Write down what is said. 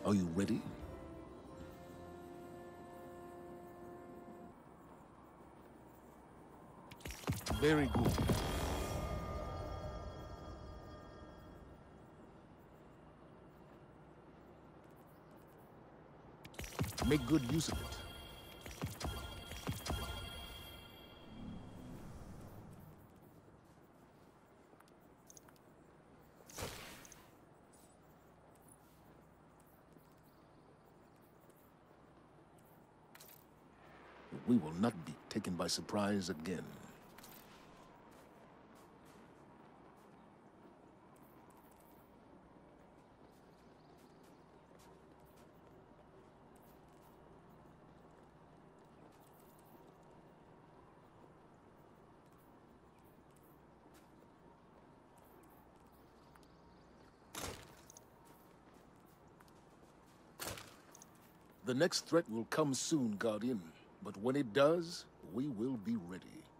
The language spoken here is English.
Are you ready? Very good. Make good use of it. We will not be taken by surprise again. The next threat will come soon, Guardian. But when it does, we will be ready.